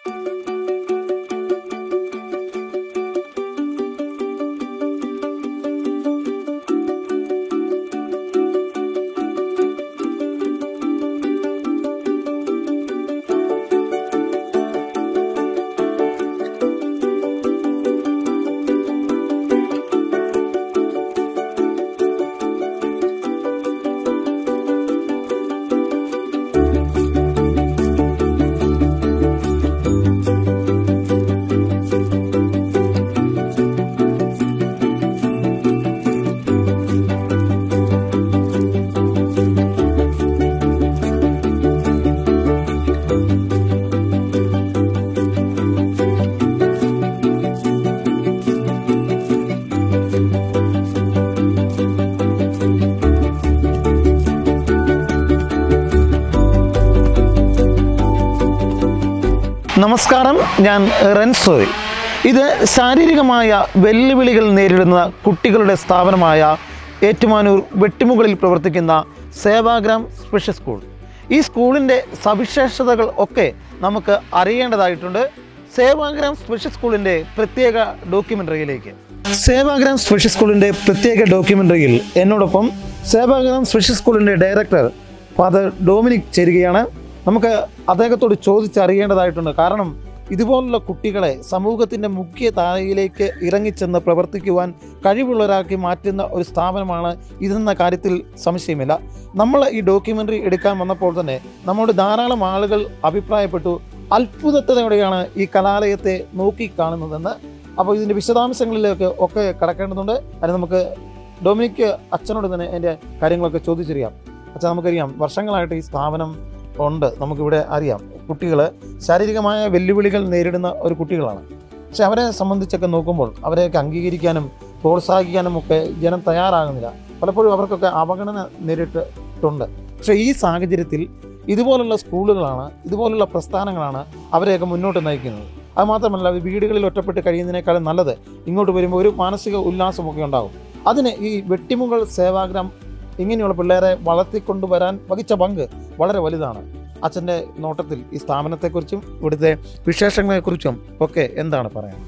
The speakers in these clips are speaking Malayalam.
നമസ്കാരം, ഞാൻ റെൻസോയ്. ഇത് ശാരീരികമായ വെല്ലുവിളികൾ നേരിടുന്ന കുട്ടികളുടെ സ്ഥാപനമായ ഏറ്റുമാനൂർ വെട്ടിമുകളിൽ പ്രവർത്തിക്കുന്ന സേവാഗ്രാം സ്പെഷ്യൽ സ്കൂൾ. ഈ സ്കൂളിൻ്റെ സവിശേഷതകൾ ഒക്കെ നമുക്ക് അറിയേണ്ടതായിട്ടുണ്ട്. സേവാഗ്രാം സ്പെഷ്യൽ സ്കൂളിൻ്റെ പ്രത്യേക ഡോക്യുമെൻ്ററിയിലേക്ക്. സേവാഗ്രാം സ്പെഷ്യൽ സ്കൂളിൻ്റെ പ്രത്യേക ഡോക്യുമെൻ്ററിയിൽ എന്നോടൊപ്പം സേവാഗ്രാം സ്പെഷ്യൽ സ്കൂളിൻ്റെ ഡയറക്ടർ ഫാദർ ഡൊമിനിക് ചേരുകയാണ്. നമുക്ക് അദ്ദേഹത്തോട് ചോദിച്ചറിയേണ്ടതായിട്ടുണ്ട്. കാരണം ഇതുപോലുള്ള കുട്ടികളെ സമൂഹത്തിൻ്റെ മുഖ്യ താരയിലേക്ക് ഇറങ്ങിച്ചെന്ന് പ്രവർത്തിക്കുവാൻ കഴിവുള്ളവരാക്കി മാറ്റുന്ന ഒരു സ്ഥാപനമാണ് ഇതെന്ന കാര്യത്തിൽ സംശയമില്ല. നമ്മൾ ഈ ഡോക്യുമെൻ്ററി എടുക്കാൻ വന്നപ്പോൾ തന്നെ നമ്മോട് ധാരാളം ആളുകൾ അഭിപ്രായപ്പെട്ടു അത്ഭുതത്തോടെയാണ് ഈ കലാലയത്തെ നോക്കിക്കാണുന്നതെന്ന്. അപ്പോൾ ഇതിൻ്റെ വിശദാംശങ്ങളിലേക്ക് ഒക്കെ കടക്കേണ്ടതുണ്ട്. അതിന് നമുക്ക് ഡൊമിനിക് അച്ഛനോട് തന്നെ എൻ്റെ കാര്യങ്ങളൊക്കെ ചോദിച്ചറിയാം. അച്ഛൻ, നമുക്കറിയാം വർഷങ്ങളായിട്ട് ഈ സ്ഥാപനം ഉണ്ട്. നമുക്കിവിടെ അറിയാം കുട്ടികൾ ശാരീരികമായ വെല്ലുവിളികൾ നേരിടുന്ന ഒരു കുട്ടികളാണ്. പക്ഷെ അവരെ സംബന്ധിച്ചൊക്കെ നോക്കുമ്പോൾ അവരെയൊക്കെ അംഗീകരിക്കാനും പ്രോത്സാഹിക്കാനും ഒക്കെ ജനം തയ്യാറാകുന്നില്ല. പലപ്പോഴും അവർക്കൊക്കെ അവഗണന നേരിട്ടിട്ടുണ്ട്. പക്ഷേ ഈ സാഹചര്യത്തിൽ ഇതുപോലുള്ള സ്കൂളുകളാണ്, ഇതുപോലുള്ള പ്രസ്ഥാനങ്ങളാണ് അവരെയൊക്കെ മുന്നോട്ട് നയിക്കുന്നത്. അതുമാത്രമല്ല, വീടുകളിൽ ഒറ്റപ്പെട്ട് കഴിയുന്നതിനേക്കാളും നല്ലത് ഇങ്ങോട്ട് വരുമ്പോൾ ഒരു മാനസിക ഉല്ലാസമൊക്കെ ഉണ്ടാകും. അതിന് ഈ വെട്ടിമുകൾ സേവാഗ്രാം ഇങ്ങനെയുള്ള പിള്ളേരെ വളർത്തിക്കൊണ്ടുവരാൻ വഹിച്ച പങ്ക് വളരെ വലുതാണ്. അച്ഛൻ്റെ നോട്ടത്തിൽ ഈ സ്ഥാപനത്തെക്കുറിച്ചും ഇവിടുത്തെ വിശേഷങ്ങളെക്കുറിച്ചും ഒക്കെ എന്താണ് പറയാൻ?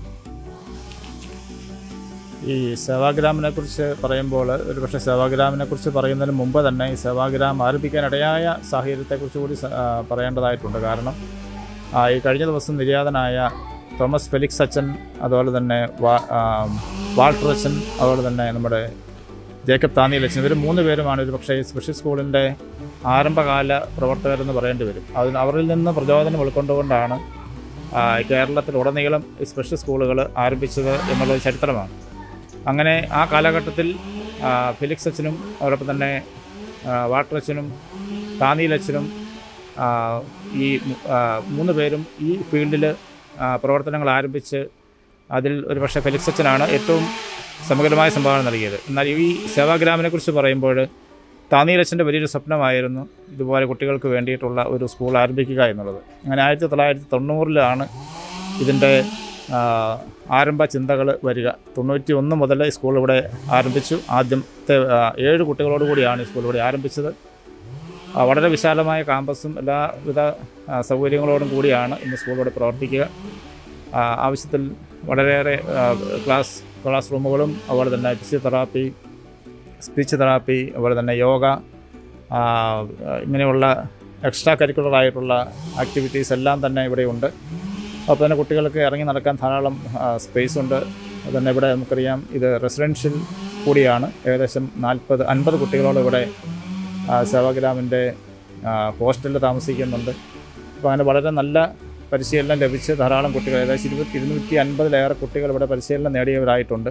ഈ സേവാഗ്രാമിനെ കുറിച്ച് പറയുമ്പോൾ ഒരുപക്ഷെ സേവാഗ്രാമിനെ കുറിച്ച് പറയുന്നതിന് മുമ്പ് തന്നെ ഈ സേവാഗ്രാം ആരംഭിക്കാനിടയായ സാഹചര്യത്തെക്കുറിച്ച് കൂടി പറയേണ്ടതായിട്ടുണ്ട്. കാരണം ഈ കഴിഞ്ഞ ദിവസം നിര്യാതനായ തോമസ് ഫെലിക്സ് അച്ഛൻ, അതുപോലെ തന്നെ വാൾട്ടർ അച്ഛൻ, അതുപോലെ തന്നെ നമ്മുടെ ജേക്കബ് താന്നിയൽ അച്ഛൻ, ഇവർ 3 പേരുമാണ് ഒരു പക്ഷേ സ്പെഷ്യൽ സ്കൂളിൻ്റെ ആരംഭകാല പ്രവർത്തകരെന്ന് പറയേണ്ടി വരും. അവരിൽ നിന്ന് പ്രചോദനം ഉൾക്കൊണ്ടുകൊണ്ടാണ് കേരളത്തിലുടനീളം ഈ സ്പെഷ്യൽ സ്കൂളുകൾ ആരംഭിച്ചത് എന്നുള്ളത് ചരിത്രമാണ്. അങ്ങനെ ആ കാലഘട്ടത്തിൽ ഫെലിക്സ് അച്ഛനും അതോടൊപ്പം തന്നെ വാൾട്ടർ അച്ഛനും താന്നിയൽ അച്ഛനും ഈ 3 പേരും ഈ ഫീൽഡിൽ പ്രവർത്തനങ്ങൾ ആരംഭിച്ച് അതിൽ ഒരു പക്ഷേ ഫെലിക്സ് അച്ഛനാണ് ഏറ്റവും സമഗ്രമായ സംഭാവന നൽകിയത്. എന്നാൽ ഈ സേവാഗ്രാമിനെക്കുറിച്ച് പറയുമ്പോൾ താന്നിയൽ അച്ഛൻ്റെ വലിയൊരു സ്വപ്നമായിരുന്നു ഇതുപോലെ കുട്ടികൾക്ക് വേണ്ടിയിട്ടുള്ള ഒരു സ്കൂൾ ആരംഭിക്കുക എന്നുള്ളത്. അങ്ങനെ 1990 ഇതിൻ്റെ ആരംഭ ചിന്തകൾ വരിക. 91 മുതൽ ഈ സ്കൂൾ ഇവിടെ ആരംഭിച്ചു. ആദ്യത്തെ 7 കുട്ടികളോട് കൂടിയാണ് ഈ സ്കൂൾ ഇവിടെ ആരംഭിച്ചത്. വളരെ വിശാലമായ ക്യാമ്പസും എല്ലാവിധ സൗകര്യങ്ങളോടും കൂടിയാണ് ഇന്ന് സ്കൂൾ ഇവിടെ പ്രവർത്തിക്കുക. ആവശ്യത്തിൽ വളരെയേറെ ക്ലാസ് റൂമുകളും, അതുപോലെ തന്നെ ഫിസിയോതെറാപ്പി, സ്പീച്ച് തെറാപ്പി, അതുപോലെ തന്നെ യോഗ, ഇങ്ങനെയുള്ള എക്സ്ട്രാ കരിക്കുലറായിട്ടുള്ള ആക്ടിവിറ്റീസ് എല്ലാം തന്നെ ഇവിടെയുണ്ട്. അപ്പോൾ തന്നെ കുട്ടികൾക്ക് ഇറങ്ങി നടക്കാൻ ധാരാളം സ്പേസ് ഉണ്ട്. അതുതന്നെ ഇവിടെ നമുക്കറിയാം ഇത് റെസിഡൻഷ്യൽ കൂടിയാണ്. ഏകദേശം 40-50 കുട്ടികളോട് ഇവിടെ സേവാഗ്രാമിൻ്റെ ഹോസ്റ്റലിൽ താമസിക്കുന്നുണ്ട്. അപ്പോൾ അങ്ങനെ വളരെ നല്ല പരിശീലനം ലഭിച്ച് ധാരാളം കുട്ടികൾ, ഏകദേശം 250-ലേറെ കുട്ടികൾ ഇവിടെ പരിശീലനം നേടിയവരായിട്ടുണ്ട്.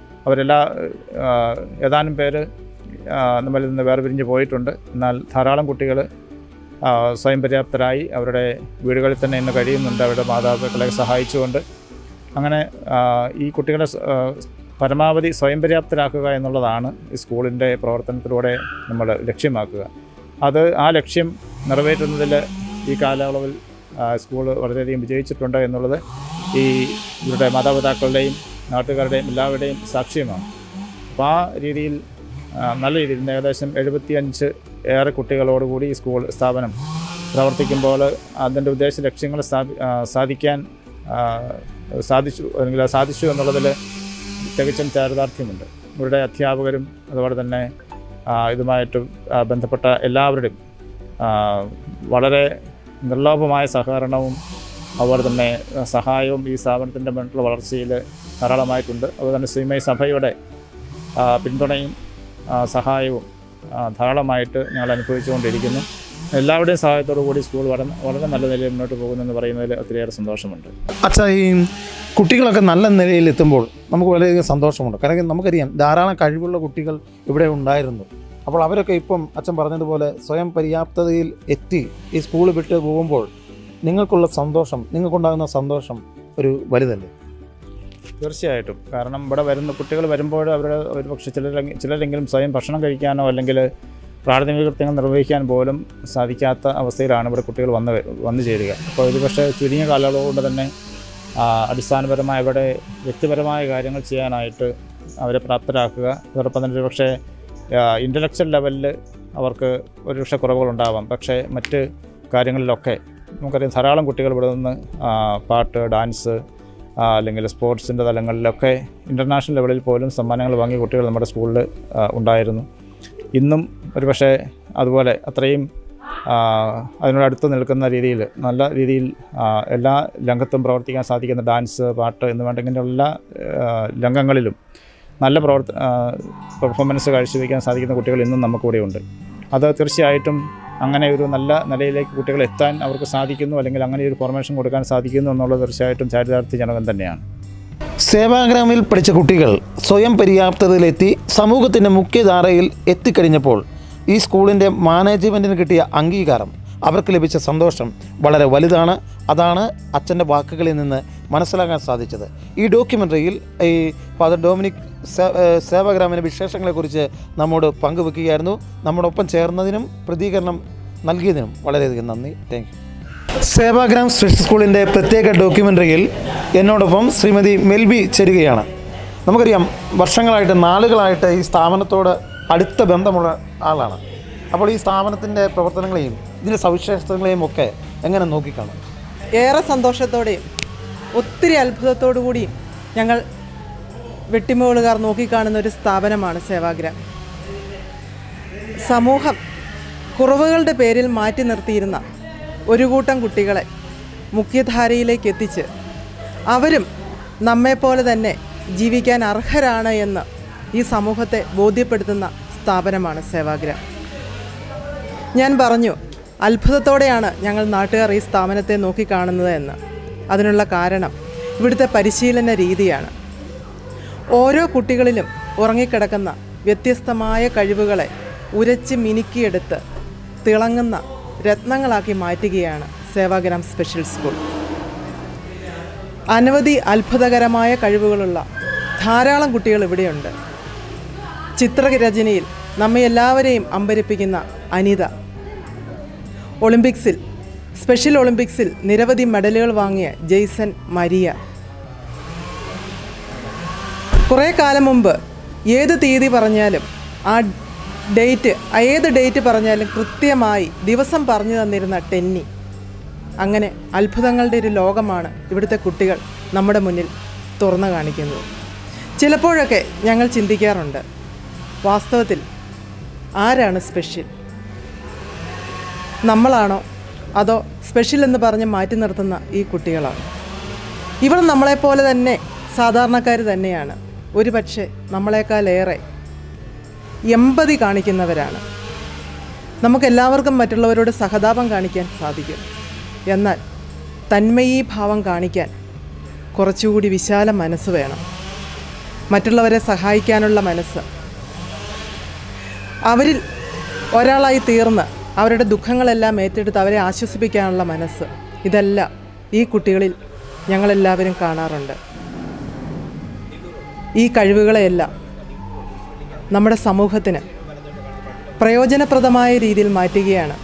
ഏതാനും പേര് നമ്മളിൽ നിന്ന് വേർപിരിഞ്ഞ് പോയിട്ടുണ്ട്. എന്നാൽ ധാരാളം കുട്ടികൾ സ്വയം പര്യാപ്തരായി അവരുടെ വീടുകളിൽ തന്നെ ഇന്ന് കഴിയുന്നുണ്ട്, അവരുടെ മാതാപിതാക്കളെ സഹായിച്ചുകൊണ്ട്. അങ്ങനെ ഈ കുട്ടികളെ പരമാവധി സ്വയം പര്യാപ്തരാക്കുക എന്നുള്ളതാണ് ഈ സ്കൂളിൻ്റെ പ്രവർത്തനത്തിലൂടെ നമ്മൾ ലക്ഷ്യമാക്കുക. ആ ലക്ഷ്യം നിറവേറ്റുന്നതിൽ ഈ കാലയളവിൽ സ്കൂൾ വളരെയധികം വിജയിച്ചിട്ടുണ്ട് എന്നുള്ളത് ഇവരുടെ മാതാപിതാക്കളുടെയും നാട്ടുകാരുടെയും എല്ലാവരുടെയും സാക്ഷ്യമാണ്. അപ്പോൾ ആ രീതിയിൽ നല്ല രീതിയിൽ ഏകദേശം 75 ഏറെ കുട്ടികളോടുകൂടി ഈ സ്ഥാപനം പ്രവർത്തിക്കുമ്പോൾ അതിൻ്റെ ഉദ്ദേശ ലക്ഷ്യങ്ങൾ സാധിക്കാൻ സാധിച്ചു അല്ലെങ്കിൽ സാധിച്ചു എന്നുള്ളതിൽ തികച്ചും ചാരിതാർത്ഥ്യമുണ്ട്. ഇവരുടെ അധ്യാപകരും അതുപോലെ തന്നെ ഇതുമായിട്ട് ബന്ധപ്പെട്ട എല്ലാവരുടെയും വളരെ നിർലോഭമായ സഹകരണവും അതുപോലെ തന്നെ സഹായവും ഈ സ്ഥാപനത്തിൻ്റെ മുന്നിലുള്ള വളർച്ചയിൽ ധാരാളമായിട്ടുണ്ട്. അതുപോലെ തന്നെ ശ്രീമയ സഭയുടെ പിന്തുണയും സഹായവും ധാരാളമായിട്ട് ഞങ്ങൾ അനുഭവിച്ചുകൊണ്ടിരിക്കുന്നു. എല്ലാവരുടെയും സഹായത്തോടു കൂടി സ്കൂൾ വളരെ നല്ല നിലയിൽ മുന്നോട്ട് പോകുന്നെന്ന് പറയുന്നതിൽ ഒത്തിരിയേറെ സന്തോഷമുണ്ട്. അച്ഛാ, ഈ കുട്ടികളൊക്കെ നല്ല നിലയിൽ എത്തുമ്പോൾ നമുക്ക് വളരെയധികം സന്തോഷമുണ്ട്. കാരണം നമുക്കറിയാം ധാരാളം കഴിവുള്ള കുട്ടികൾ ഇവിടെ ഉണ്ടായിരുന്നു. അപ്പോൾ അവരൊക്കെ ഇപ്പം അച്ഛൻ പറഞ്ഞതുപോലെ സ്വയം പര്യാപ്തതയിൽ എത്തി ഈ സ്കൂൾ വിട്ട് പോകുമ്പോൾ നിങ്ങൾക്കുള്ള സന്തോഷം, നിങ്ങൾക്കുണ്ടാകുന്ന സന്തോഷം ഒരു വലുതല്ലേ? തീർച്ചയായിട്ടും. കാരണം ഇവിടെ വരുന്ന കുട്ടികൾ വരുമ്പോൾ അവരുടെ ഒരുപക്ഷെ ചിലരെങ്കിലും സ്വയം ഭക്ഷണം കഴിക്കാനോ അല്ലെങ്കിൽ പ്രാഥമിക കൃത്യങ്ങൾ നിർവഹിക്കാൻ പോലും സാധിക്കാത്ത അവസ്ഥയിലാണ് ഇവിടെ കുട്ടികൾ വന്നു ചേരുക. അപ്പോൾ ഒരുപക്ഷെ ചുരുങ്ങിയ കാലയളവ് കൊണ്ട് തന്നെ അടിസ്ഥാനപരമായ ഇവിടെ വ്യക്തിപരമായ കാര്യങ്ങൾ ചെയ്യാനായിട്ട് അവരെ പ്രാപ്തരാക്കുക. അതോടൊപ്പം തന്നെ ഒരുപക്ഷെ ഇൻ്റലക്ച്വൽ ലെവലിൽ അവർക്ക് ഒരുപക്ഷെ കുറവുകളുണ്ടാവാം. പക്ഷേ മറ്റ് കാര്യങ്ങളിലൊക്കെ നമുക്കറിയാം ധാരാളം കുട്ടികൾ ഇവിടെ നിന്ന് പാട്ട്, ഡാൻസ് അല്ലെങ്കിൽ സ്പോർട്സിൻ്റെ തലങ്ങളിലൊക്കെ ഇൻ്റർനാഷണൽ ലെവലിൽ പോലും സമ്മാനങ്ങൾ വാങ്ങിയ കുട്ടികൾ നമ്മുടെ സ്കൂളിൽ ഉണ്ടായിരുന്നു. ഇന്നും ഒരുപക്ഷെ അതുപോലെ അത്രയും അതിനോടടുത്ത് നിൽക്കുന്ന രീതിയിൽ നല്ല രീതിയിൽ എല്ലാ രംഗത്തും പ്രവർത്തിക്കാൻ സാധിക്കുന്ന ഡാൻസ്, പാട്ട് എന്ന് വേണ്ട ഇങ്ങനെയുള്ള എല്ലാ രംഗങ്ങളിലും നല്ല പെർഫോമൻസ് കാഴ്ചവെക്കാൻ സാധിക്കുന്ന കുട്ടികൾ ഇന്നും നമുക്കിവിടെ ഉണ്ട്. അത് തീർച്ചയായിട്ടും അങ്ങനെ ഒരു നല്ല നിലയിലേക്ക് കുട്ടികൾ എത്താൻ അവർക്ക് സാധിക്കുന്നു, അല്ലെങ്കിൽ അങ്ങനെ ഒരു ഫോർമേഷൻ കൊടുക്കാൻ സാധിക്കുന്നു എന്നുള്ളത് തീർച്ചയായിട്ടും ചാരിതാർത്ഥ്യജനകം തന്നെയാണ്. സേവാഗ്രാമിൽ പഠിച്ച കുട്ടികൾ സ്വയം പര്യാപ്തതയിലെത്തി സമൂഹത്തിൻ്റെ മുഖ്യധാരയിൽ എത്തിക്കഴിഞ്ഞപ്പോൾ ഈ സ്കൂളിൻ്റെ മാനേജ്മെൻറ്റിന് കിട്ടിയ അംഗീകാരം, അവർക്ക് ലഭിച്ച സന്തോഷം വളരെ വലുതാണ്. അതാണ് അച്ഛൻ്റെ വാക്കുകളിൽ നിന്ന് മനസ്സിലാക്കാൻ സാധിച്ചത്. ഈ ഡോക്യുമെൻ്ററിയിൽ ഈ ഫാദർ ഡൊമിനിക് സേവാഗ്രാമിൻ്റെ വിശേഷങ്ങളെക്കുറിച്ച് നമ്മോട് പങ്കുവെക്കുകയായിരുന്നു. നമ്മോടൊപ്പം ചേർന്നതിനും പ്രതികരണം നൽകിയതിനും വളരെയധികം നന്ദി. Thank you. സേവാഗ്രാം സ്പെഷ്യൽ സ്കൂളിൻ്റെ പ്രത്യേക ഡോക്യുമെൻ്ററിയിൽ എന്നോടൊപ്പം ശ്രീമതി മെൽബി ചേരുകയാണ്. നമുക്കറിയാം വർഷങ്ങളായിട്ട്, നാളുകളായിട്ട് ഈ സ്ഥാപനത്തോട് അടുത്ത ബന്ധമുള്ള ആളാണ്. അപ്പോൾ ഈ സ്ഥാപനത്തിൻ്റെ പ്രവർത്തനങ്ങളെയും ഇതിൻ്റെ സവിശേഷതകളെയും ഒക്കെ എങ്ങനെ നോക്കിക്കാണും? ഏറെ സന്തോഷത്തോടെയും ഒത്തിരി അത്ഭുതത്തോടു കൂടിയും ഞങ്ങൾ വെട്ടിമുകളുകാർ നോക്കിക്കാണുന്ന ഒരു സ്ഥാപനമാണ് സേവാഗ്രാം. സമൂഹം കുറവുകളുടെ പേരിൽ മാറ്റി നിർത്തിയിരുന്ന ഒരു കൂട്ടം കുട്ടികളെ മുഖ്യധാരയിലേക്ക് എത്തിച്ച് അവരും നമ്മെപ്പോലെ തന്നെ ജീവിക്കാൻ അർഹരാണ് എന്ന് ഈ സമൂഹത്തെ ബോധ്യപ്പെടുത്തുന്ന സ്ഥാപനമാണ് സേവാഗ്രാം. ഞാൻ പറഞ്ഞു, അത്ഭുതത്തോടെയാണ് ഞങ്ങൾ നാട്ടുകാർ ഈ സ്ഥാപനത്തെ നോക്കിക്കാണുന്നത് എന്ന്. അതിനുള്ള കാരണം ഇവിടുത്തെ പരിശീലന രീതിയാണ്. ഓരോ കുട്ടികളിലും ഉറങ്ങിക്കിടക്കുന്ന വ്യത്യസ്തമായ കഴിവുകളെ ഉരച്ച് മിനുക്കിയെടുത്ത് തിളങ്ങുന്ന രത്നങ്ങളാക്കി മാറ്റുകയാണ് സേവാഗ്രാം സ്പെഷ്യൽ സ്കൂൾ. അനവധി അത്ഭുതകരമായ കഴിവുകളുള്ള ധാരാളം കുട്ടികൾ ഇവിടെയുണ്ട്. ചിത്രരചനയിൽ നമ്മെ എല്ലാവരെയും അമ്പരിപ്പിക്കുന്ന അനിത, സ്പെഷ്യൽ ഒളിമ്പിക്സിൽ നിരവധി മെഡലുകൾ വാങ്ങിയ ജെയ്സൺ മരിയ. കുറേ കാലം മുമ്പ് ഏത് തീയതി പറഞ്ഞാലും ഏത് ഡേറ്റ് പറഞ്ഞാലും കൃത്യമായി ദിവസം പറഞ്ഞു തന്നിരുന്ന ടെന്നി. അങ്ങനെ അത്ഭുതങ്ങളുടെ ഒരു ലോകമാണ് ഇവിടുത്തെ കുട്ടികൾ നമ്മുടെ മുന്നിൽ തുറന്നു കാണിക്കുന്നത്. ചിലപ്പോഴൊക്കെ ഞങ്ങൾ ചിന്തിക്കാറുണ്ട്, വാസ്തവത്തിൽ ആരാണ് സ്പെഷ്യൽ? നമ്മളാണോ, അതോ സ്പെഷ്യൽ എന്ന് പറഞ്ഞ് മാറ്റി നിർത്തുന്ന ഈ കുട്ടികളാണ്? ഇവർ നമ്മളെപ്പോലെ തന്നെ സാധാരണക്കാർ തന്നെയാണ്. ഒരു പക്ഷേ നമ്മളെക്കാളേറെ എമ്പതി കാണിക്കുന്നവരാണ്. നമുക്കെല്ലാവർക്കും മറ്റുള്ളവരോട് സഹതാപം കാണിക്കാൻ സാധിക്കും. എന്നാൽ തന്മയീഭാവം കാണിക്കാൻ കുറച്ചുകൂടി വിശാല മനസ്സ് വേണം. മറ്റുള്ളവരെ സഹായിക്കാനുള്ള മനസ്സ്, അവരിൽ ഒരാളായി തീർന്ന് അവരുടെ ദുഃഖങ്ങളെല്ലാം ഏറ്റെടുത്ത് അവരെ ആശ്വസിപ്പിക്കാനുള്ള മനസ്സ്, ഇതെല്ലാം ഈ കുട്ടികളിൽ ഞങ്ങളെല്ലാവരും കാണാറുണ്ട്. ഈ കഴിവുകളെയെല്ലാം നമ്മുടെ സമൂഹത്തിന് പ്രയോജനപ്രദമായ രീതിയിൽ മാറ്റുകയാണ്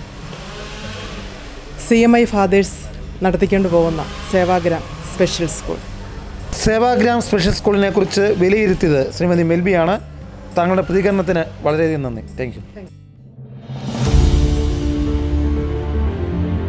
CMI ഫാദേഴ്സ് നടത്തിക്കൊണ്ട് പോകുന്ന Sevagram special school. Sevagram special സ്കൂളിനെ കുറിച്ച് വിലയിരുത്തിയത് ശ്രീമതി മെൽബിയാണ്. താങ്കളുടെ പ്രതികരണത്തിന് വളരെയധികം നന്ദി. Thank you.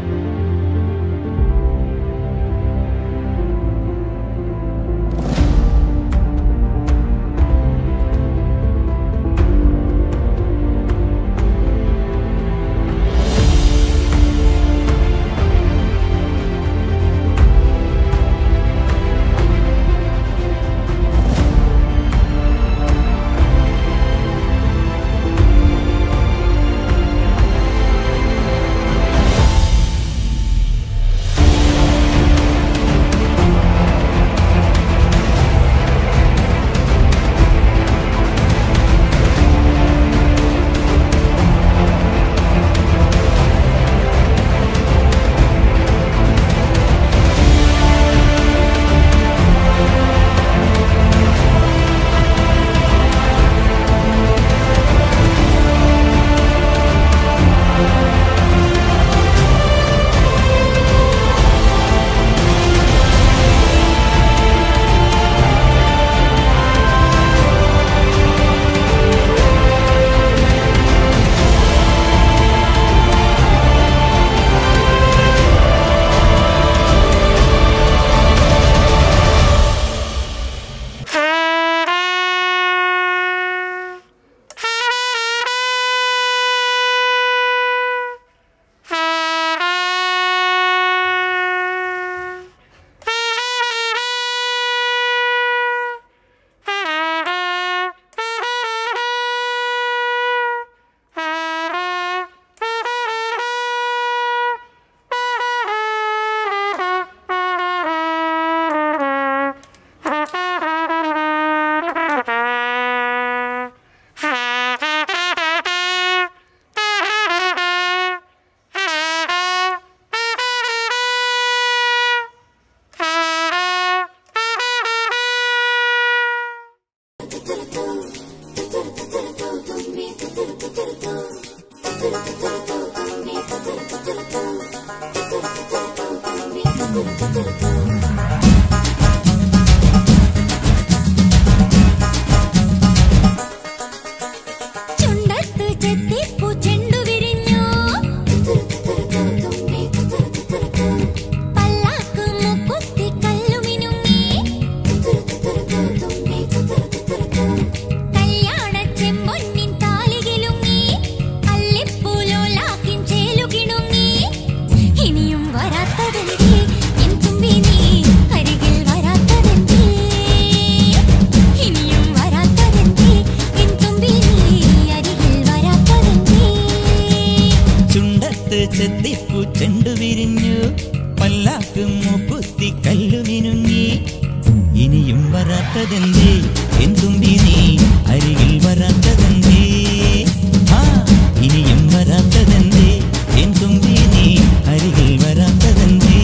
ചെത്തിപ്പൂ ചെണ്ടു വിരിഞ്ഞു പല്ലാക്ക് മൂക്കുത്തി കല്ലു മിനുങ്ങി ഇനിയും വരാത്തതെന്തേ എന്തുമ്പി നീ അരികിൽ വരാത്തതെന്തേ ഇനിയും വരാത്തതെന്തേ എന്തുമ്പി നീ അരികിൽ വരാത്തതെന്തേ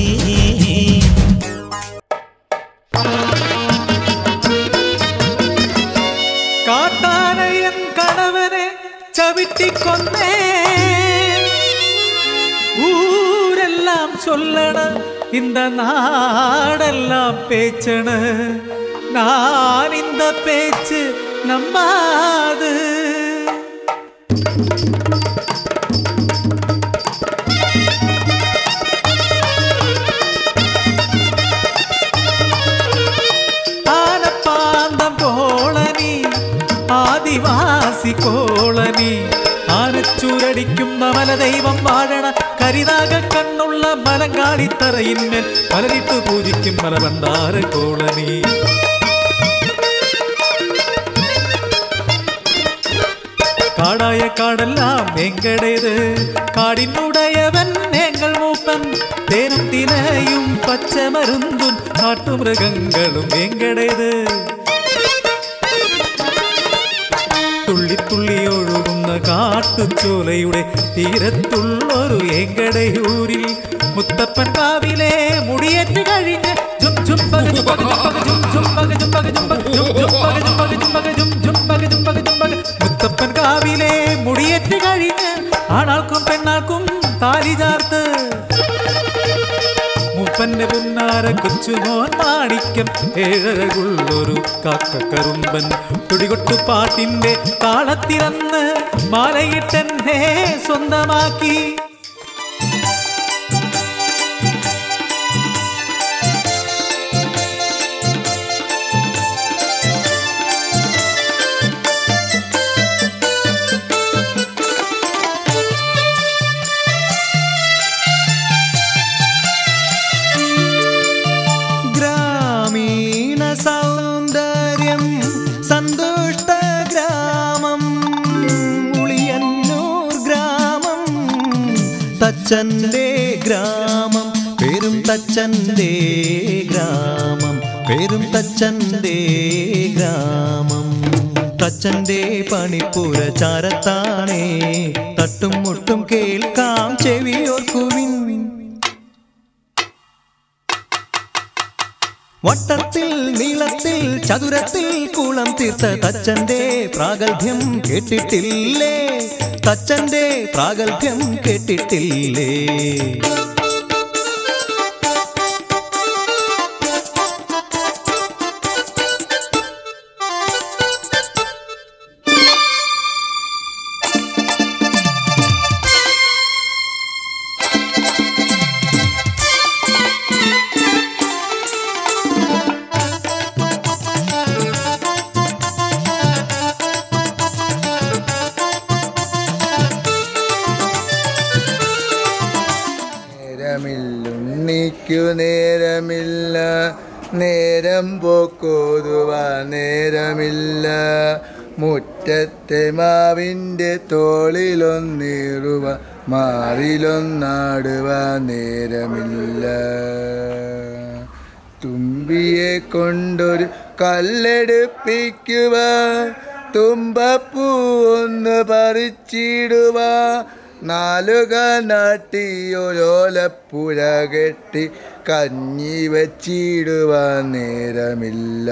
കാട്ടാനയൻ കണവനെ ചവിട്ടിക്കൊന്നേ ஊரெல்லாம் சொல்லண இந்த நாடெல்லாம் பேச்சண நான் இந்த பேச்சு நம்பாது ஆனப்பாந்தம் கோளனி ஆதிவாசி கோளனி ആനച്ചൂരടിക്കും മല ദൈവം വാഴണ കരിനാഗ കണ്ണുള്ള മലങ്കാളിത്തറയിന്മേൽ മലരിട്ട് പൂജിക്കും മലബണ്ടാര കോളനി കാടായ കാടെല്ലാം എങ്കടേത് കാടിനുടയവൻ എങ്ങൾ മൂപ്പൻ തേനും തിനയും പച്ചമരുന്തും കാട്ടുമൃഗങ്ങളും എങ്കടേത് തുള്ളി തുള്ളി ഒഴുകുന്ന കാട്ടുചോലയുടെ തീരത്തുള്ളൊരു എങ്കടയൂരിൽ മുത്തപ്പൻ കാവിലെ മുടിയേറ്റ് കഴിഞ്ഞ് മുത്തപ്പൻ കാവിലെ മുടിയേറ്റ് കഴിഞ്ഞ് ആണാൾക്കും പെണ്ണാൾക്കും താലി ചാർത്ത് മൂപ്പന്റെ പുന്നാര കൊച്ചുമോൻ മാണിക്യം ഏഴകുള്ളൊരു കാക്കക്കറുമ്പൻ തുടികൊട്ടു പാട്ടിന്റെ താളത്തിറന്ന് മാലയിട്ടെന്നെ സ്വന്തമാക്കി സൗന്ദര്യം സന്തുഷ്ട ഗ്രാമം ഉളിയന്നൂർ ഗ്രാമം തച്ചന്റെ ഗ്രാമം പേരും തച്ചന്റെ ഗ്രാമം പേരും തച്ചന്റെ ഗ്രാമം തച്ചന്റെ പണിപ്പുര ചാരത്താണേ തട്ടും മുട്ടും കേൾക്കാം ചെവിയോർക്കുവിൻ വട്ടത്തിൽ നീളത്തിൽ ചതുരത്തിൽ കുളം തീർത്ത തച്ചന്റെ പ്രാഗൽഭ്യം കേട്ടിട്ടില്ലേ തച്ചന്റെ പ്രാഗൽഭ്യം കേട്ടിട്ടില്ലേ നേരമില്ല നേരം പോക്കോതുവാൻ നേരമില്ല മുറ്റത്തെ മാവിൻ്റെ തോളിലൊന്നേറുവ മാറിലൊന്നാടുവാൻ നേരമില്ല തുമ്പിയെ കൊണ്ടൊരു കല്ലെടുപ്പിക്കുക തുമ്പപ്പൂ ഒന്ന് പറിച്ചിടുക നാലുക നാട്ടിയൊരോലപ്പുഴ കെട്ടി കഞ്ഞി വച്ചിടുവാൻ നേരമില്ല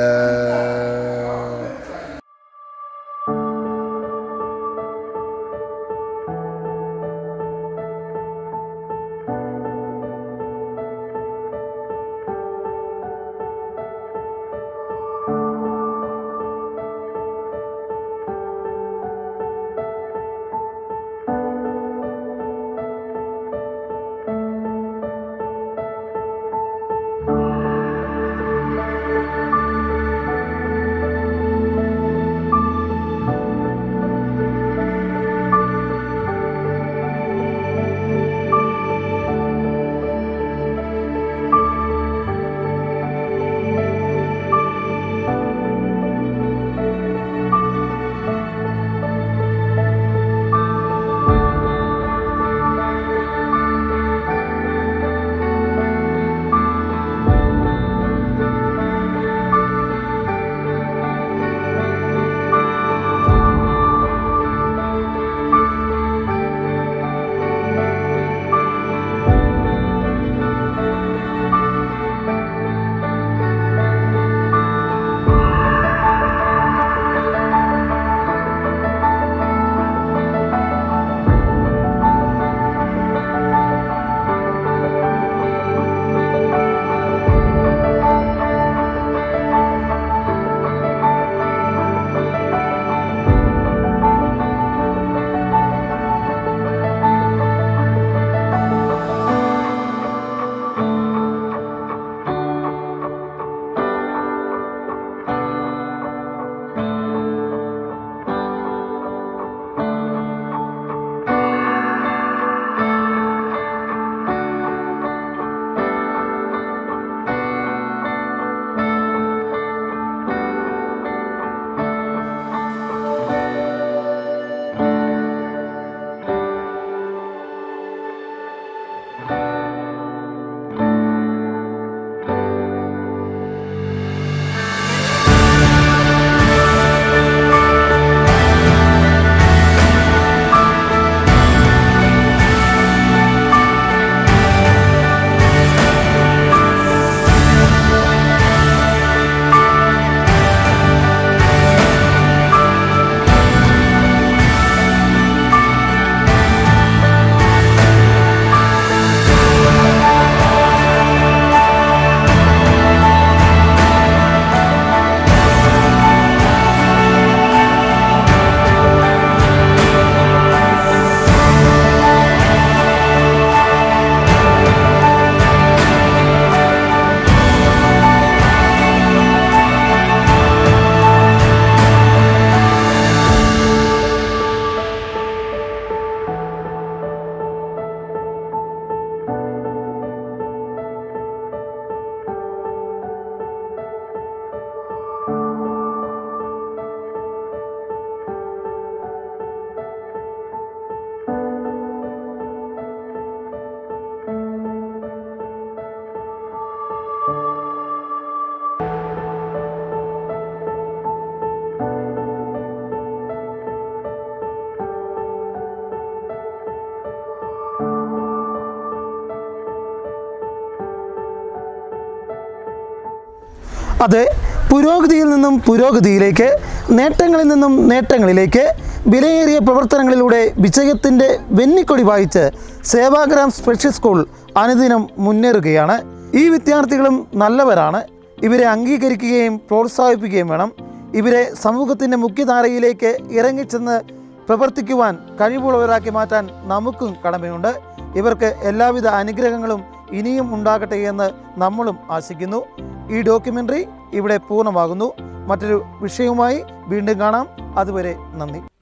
അത് പുരോഗതിയിൽ നിന്നും പുരോഗതിയിലേക്ക്, നേട്ടങ്ങളിൽ നിന്നും നേട്ടങ്ങളിലേക്ക് വിലയേറിയ പ്രവർത്തനങ്ങളിലൂടെ വിജയത്തിൻ്റെ വെന്നിക്കൊടി വായിച്ച് സേവാഗ്രാം സ്പെഷ്യൽ സ്കൂൾ അനുദിനം മുന്നേറുകയാണ്. ഈ വിദ്യാർത്ഥികളും നല്ലവരാണ്. ഇവരെ അംഗീകരിക്കുകയും പ്രോത്സാഹിപ്പിക്കുകയും വേണം. ഇവരെ സമൂഹത്തിൻ്റെ മുഖ്യധാരയിലേക്ക് ഇറങ്ങിച്ചെന്ന് പ്രവർത്തിക്കുവാൻ കഴിവുള്ളവരാക്കി മാറ്റാൻ നമുക്കും കടമയുണ്ട്. ഇവർക്ക് എല്ലാവിധ അനുഗ്രഹങ്ങളും ഇനിയും ഉണ്ടാകട്ടെ എന്ന് നമ്മളും ആശിക്കുന്നു. ഈ ഡോക്യുമെൻ്ററി ഇവിടെ പൂർണ്ണമാകുന്നു. മറ്റൊരു വിഷയവുമായി വീണ്ടും കാണാം. അതുവരെ നന്ദി.